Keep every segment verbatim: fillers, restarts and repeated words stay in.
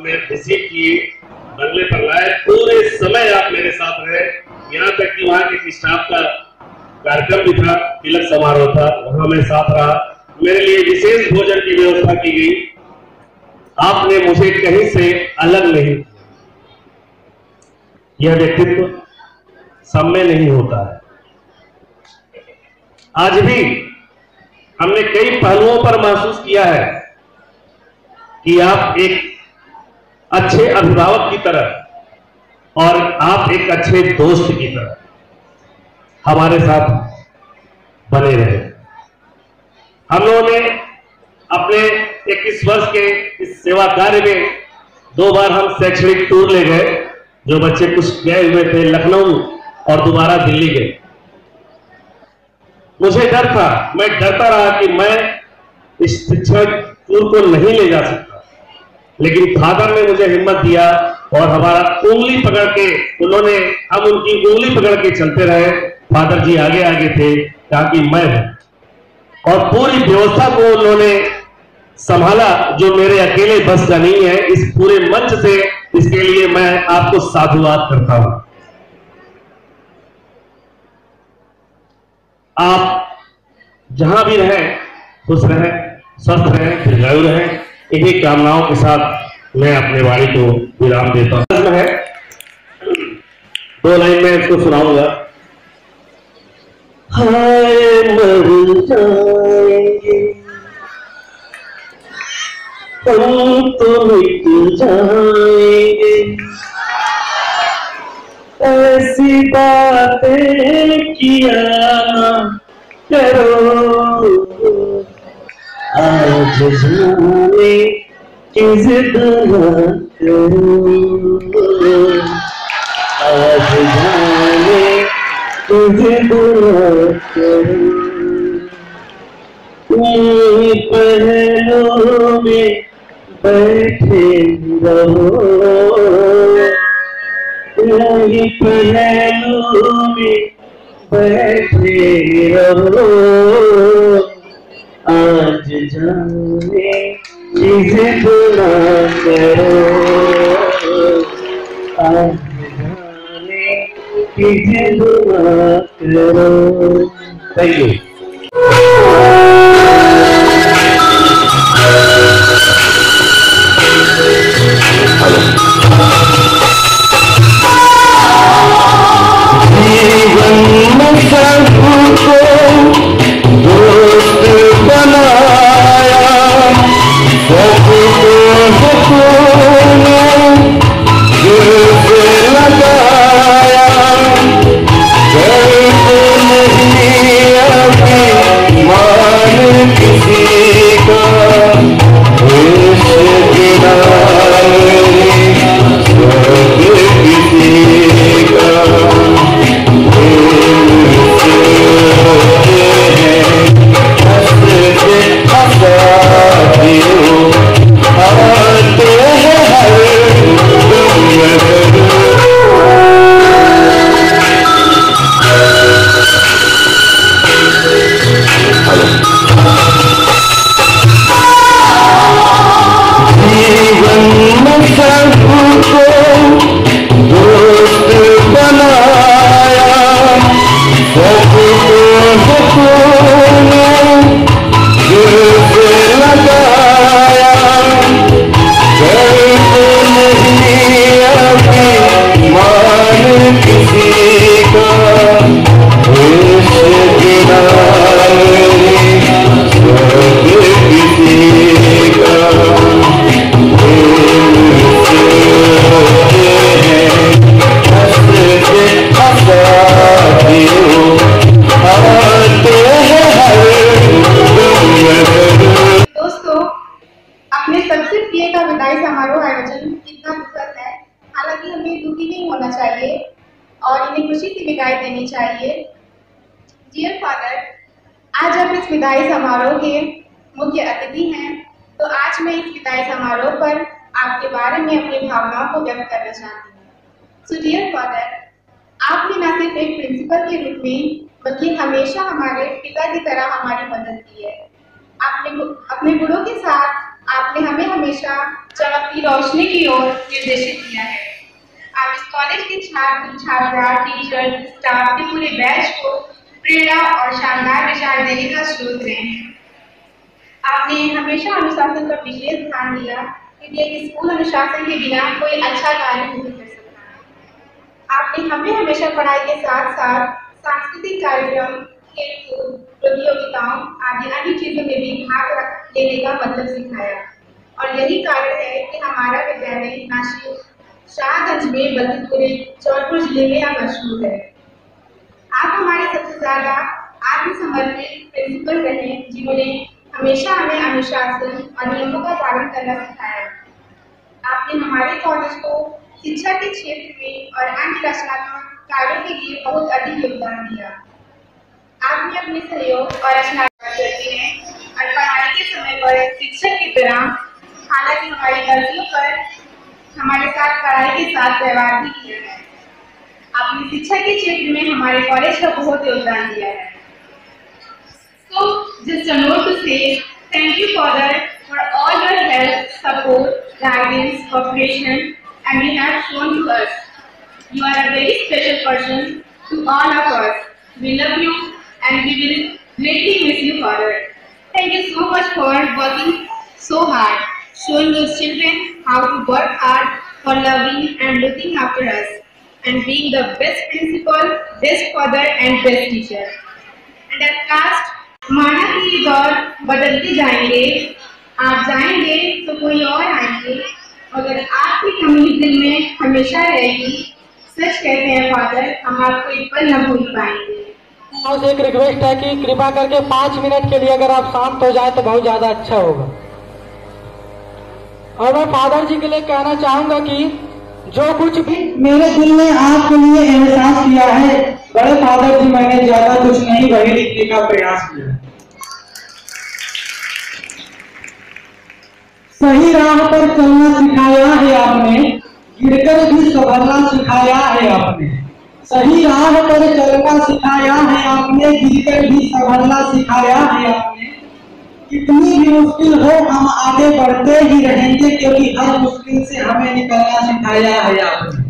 हमें विजिट किए, बंगले पर लाए, पूरे समय आप मेरे साथ रहे। यहाँ तक कि वहाँ के स्टाफ का कार्यक्रम भी था, तिलक समारोह था, वहां मैं साथ रहा। मेरे लिए विशेष भोजन की व्यवस्था की गई। आपने मुझे कहीं से अलग नहीं किया। यह व्यक्तित्व सब में नहीं होता है। आज भी हमने कई पहलुओं पर महसूस किया है कि आप एक अच्छे अभिभावक की तरह और आप एक अच्छे दोस्त की तरह हमारे साथ बने रहे। हम लोगों ने अपने इक्कीस वर्ष के इस सेवा कार्य में दो बार हम शैक्षणिक टूर ले गए। जो बच्चे कुछ गए हुए थे लखनऊ और दोबारा दिल्ली गए। मुझे डर था, मैं डरता रहा कि मैं इस शिक्षा टूर को नहीं ले जा सकता, लेकिन फादर ने मुझे हिम्मत दिया और हमारा उंगली पकड़ के उन्होंने हम उनकी उंगली पकड़ के चलते रहे। फादर जी आगे आगे थे ताकि मैं हूं, और पूरी व्यवस्था को उन्होंने संभाला, जो मेरे अकेले बस का नहीं है। इस पूरे मंच से इसके लिए मैं आपको साधुवाद करता हूं। आप जहां भी रहें खुश रहें, स्वस्थ रहें, दीर्घायु रहें। इन्हीं कामनाओं के साथ मैं अपने वाणी को विराम देता हूं। है दो लाइन में इसको सुनाऊंगा। हाय मर जाएंगे हम तो मिट जाएंगे, ऐसी बातें किया ना करो, आज जाने की जिद ना करो, आज जाने की जिद ना करो। पहलों में बैठे रहो, यही पहलों में बैठे रहो, आज जाने जिद ना करो, आज जाने जिद ना करो। Thank you. और इन्हें खुशी से विदाई देनी चाहिए। डियर फादर, आज आप इस विदाई समारोह के मुख्य अतिथि हैं, तो आज मैं इस विदाई समारोह पर आपके बारे में अपनी भावनाओं को व्यक्त करना चाहती हूँ। सो डियर फादर, आपने न सिर्फ एक प्रिंसिपल के रूप में बल्कि हमेशा हमारे पिता की तरह हमारी मदद की है। आपने अपने गुणों के साथ आपने हमें हमेशा चमकती रोशनी की ओर निर्देशित किया है। आप इस कॉलेज के छात्र, छात्रा, टीचर, स्टाफ के पूरे बैच को प्रेरणा और शानदार विचार देने का स्रोत रहे हैं। आपने हमेशा अनुशासन पर विशेष ध्यान दिया, क्योंकि स्कूल अनुशासन के बिना कोई अच्छा कार्य नहीं कर सकता। आपने हमें हमेशा पढ़ाई के साथ साथ सांस्कृतिक कार्यक्रम, खेलकूद, प्रतियोगिताओं आदि अन्य चीजों में भी भाग लेने का मतलब सिखाया, और यही कारण है कि हमारा विद्यालय न सिर्फ शाहगंज में बल्कि पूरे जौनपुर जिले में अब मशहूर है। आप हमारे सबसे ज्यादा आत्मसमर्पित प्रिंसिपल रहे, जिन्होंने हमेशा हमें अनुशासन और नियमों का पालन करना सिखाया। आपने हमारे कॉलेज को शिक्षा के क्षेत्र में और अन्य रचनात्मक कार्यों के लिए बहुत अधिक योगदान दिया। आपने अपने सहयोग और रचनात्मक करते हैं और पढ़ाई के समय पर शिक्षक की तरह, हालांकि हमारी गलतियों पर हमारे साथ पढ़ाई के साथ व्यवहार भी किया है। आपने शिक्षा के क्षेत्र में हमारे कॉलेज का बहुत योगदान दिया है। So, just a note to say, thank you, Father, for all your help, support, guidance, cooperation, and you have shown to us. You are a very special person to all of us. We love you, and we will greatly miss you, Father. Thank you so much for working so hard, showing those children how to work hard for loving and looking after us, and being the best principal, best father, and best teacher. And at last, माना कि ये दौर बदलते जाएंगे, आप जाएंगे तो कोई और आएंगे, अगर आपकी कमी दिल में हमेशा रहेगी, सच कहते हैं फादर, हम आपको एक पल न भूल पाएंगे। और एक रिक्वेस्ट है कि कृपा करके पाँच मिनट के लिए अगर आप शांत हो जाए तो बहुत ज्यादा अच्छा होगा। और मैं फादर जी के लिए कहना चाहूंगा कि जो कुछ भी मेरे दिल ने आपके लिए एहसास किया है, बड़े फादर जी मैंने ज्यादा कुछ नहीं वही लिखने का प्रयास किया। सही राह पर चलना सिखाया है आपने, गिरकर भी संभलना सिखाया है आपने। सही राह पर चलना सिखाया है आपने, गिरकर भी संभलना सिखाया है आपने। कितनी भी मुश्किल हो हम आगे बढ़ते ही रहेंगे, क्योंकि हर मुश्किल से हमें निकलना सिखाया है आपने।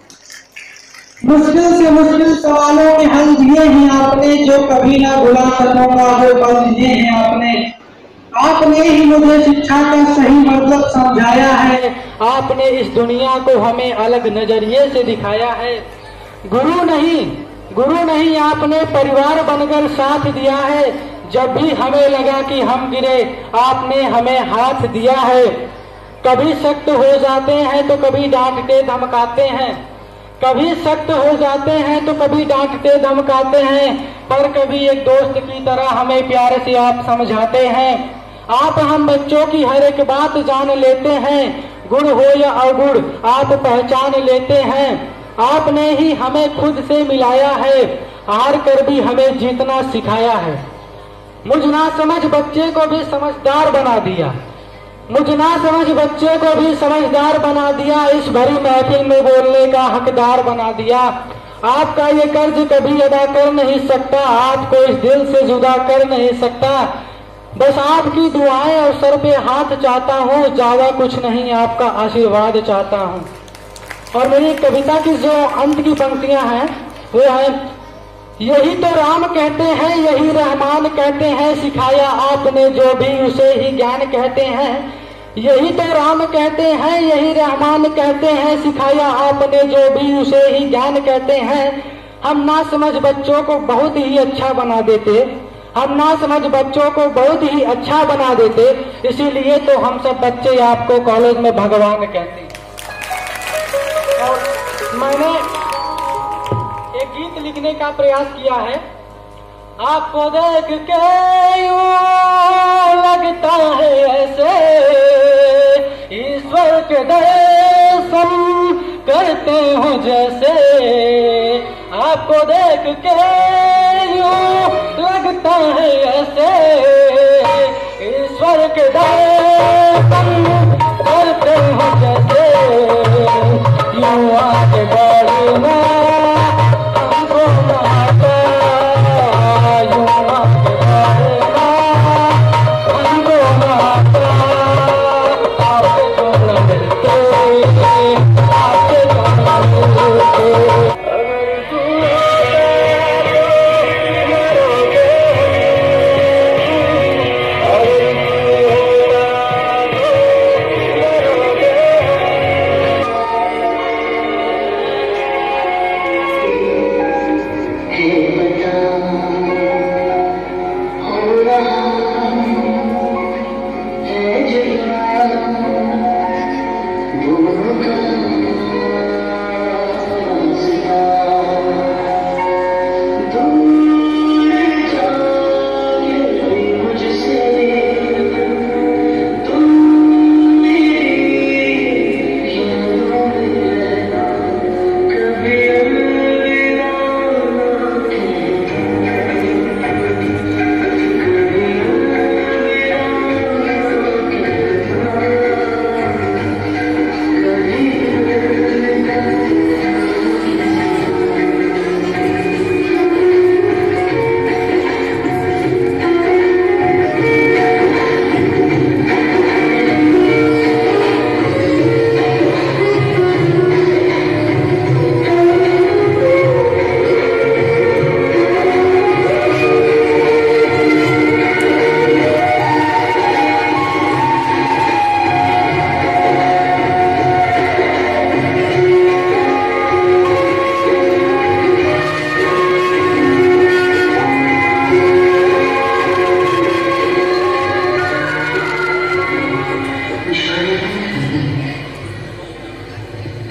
मुश्किल से मुश्किल सवालों के हल दिए हैं आपने, जो कभी ना भुला सकूंगा वो पल दिए हैं आपने। आपने ही मुझे शिक्षा का सही मतलब समझाया है, आपने इस दुनिया को हमें अलग नजरिए से दिखाया है। गुरु नहीं गुरु नहीं आपने परिवार बनकर साथ दिया है। जब भी हमें लगा कि हम गिरे, आपने हमें हाथ दिया है। कभी सख्त हो जाते हैं तो कभी डांटते धमकाते हैं, कभी सख्त हो जाते हैं तो कभी डांटते धमकाते हैं, पर कभी एक दोस्त की तरह हमें प्यार से आप समझाते हैं। आप हम बच्चों की हर एक बात जान लेते हैं, गुण हो या अवगुण आप पहचान लेते हैं। आपने ही हमें खुद से मिलाया है, हार कर भी हमें जीतना सिखाया है। मुझ ना समझ बच्चे को भी समझदार बना दिया, मुझ ना समझ बच्चे को भी समझदार बना दिया, इस भरी महफिल में बोलने का हकदार बना दिया। आपका ये कर्ज कभी अदा कर नहीं सकता, आपको इस दिल से जुदा कर नहीं सकता। बस आपकी दुआएं और सर पे हाथ चाहता हूँ, ज्यादा कुछ नहीं आपका आशीर्वाद चाहता हूँ। और मेरी कविता की जो अंत की पंक्तियां हैं वो है, यही तो राम कहते हैं, यही रहमान कहते हैं, सिखाया आपने जो भी उसे ही ज्ञान कहते हैं। यही तो राम कहते हैं, यही रहमान कहते हैं, सिखाया आपने जो भी उसे ही ज्ञान कहते हैं। हम ना समझ बच्चों को बहुत ही अच्छा बना देते, हम ना समझ बच्चों को बहुत ही अच्छा बना देते, इसीलिए तो हम सब बच्चे आपको कॉलेज में भगवान कहते हैं। और मैंने एक गीत लिखने का प्रयास किया है। आपको देख के यूं लगता है ऐसे ईश्वर के दर्शन करते हो जैसे, आपको देख के यूं लगता है ऐसे ईश्वर के दर्शन करते हो जैसे। यूं आगे बढ़ना हमको माता, यूं आगे बढ़ना हमको माता।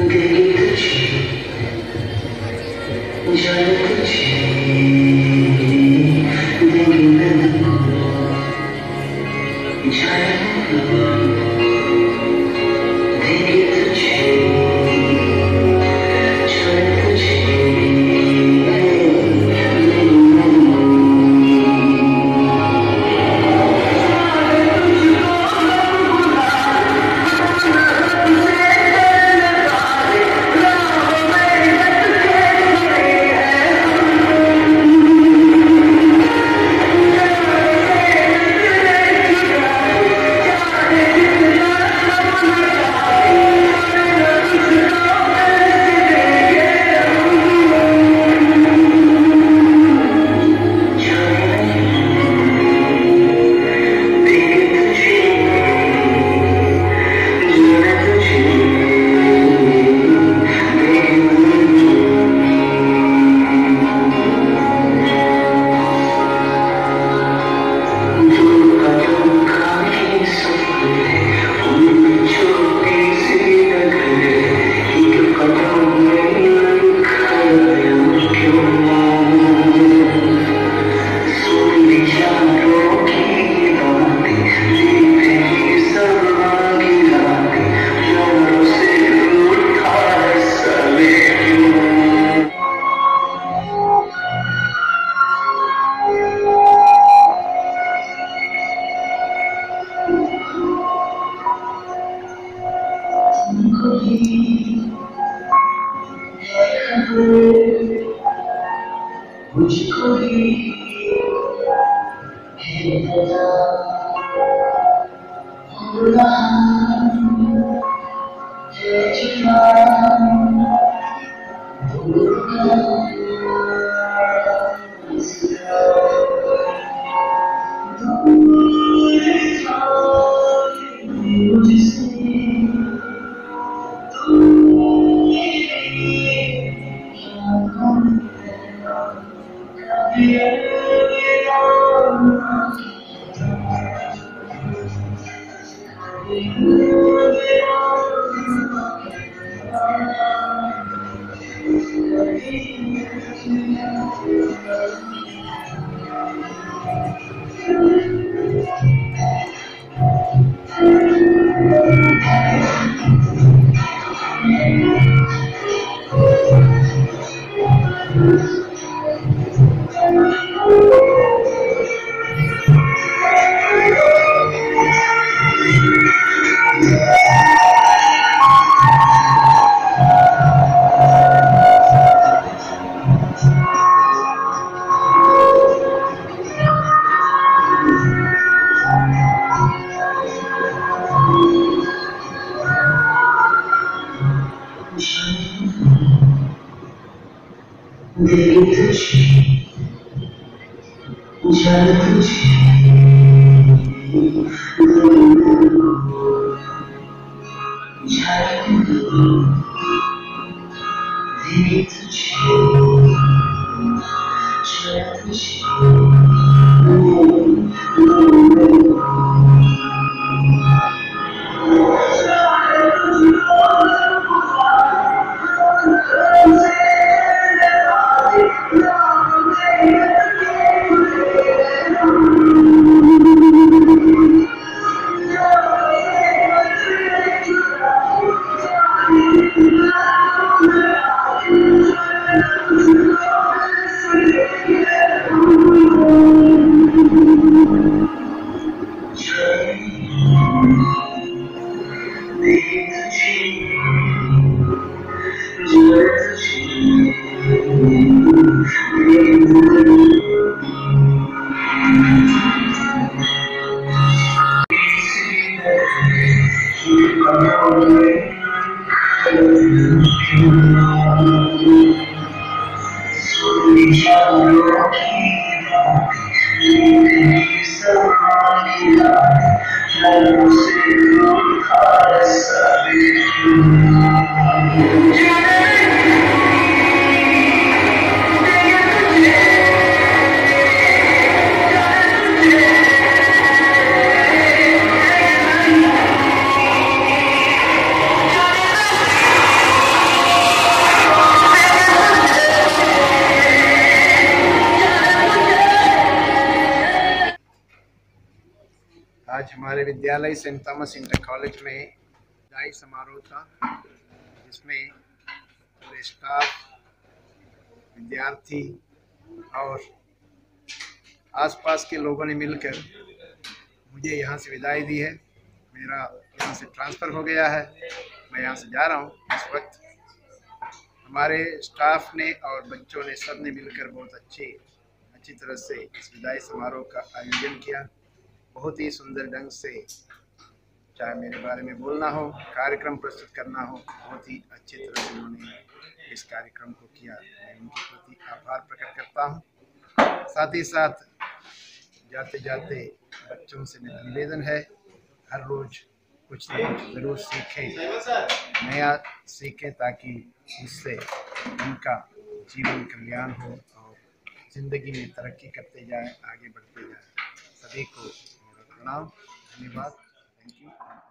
मुझको ही हमारे विद्यालय सेंट थॉमस इंटर कॉलेज में विदाई समारोह था, जिसमें पूरे स्टाफ, विद्यार्थी और आसपास के लोगों ने मिलकर मुझे यहाँ से विदाई दी है। मेरा यहाँ से ट्रांसफ़र हो गया है, मैं यहाँ से जा रहा हूँ। इस वक्त हमारे स्टाफ ने और बच्चों ने सब ने मिलकर बहुत अच्छी अच्छी तरह से इस विदाई समारोह का आयोजन किया। बहुत ही सुंदर ढंग से, चाहे मेरे बारे में बोलना हो, कार्यक्रम प्रस्तुत करना हो, बहुत ही अच्छी तरह से उन्होंने इस कार्यक्रम को किया। मैं उनके प्रति आभार प्रकट करता हूँ। साथ ही साथ जाते जाते बच्चों से मेरा निवेदन है, हर रोज़ कुछ न कुछ ज़रूर सीखें, नया सीखें, ताकि इससे उनका जीवन कल्याण हो और ज़िंदगी में तरक्की करते जाएं, आगे बढ़ते जाएं। सभी को मेरा प्रणाम, धन्यवाद, थैंक यू।